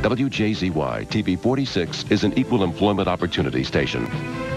WJZY TV 46 is an equal employment opportunity station.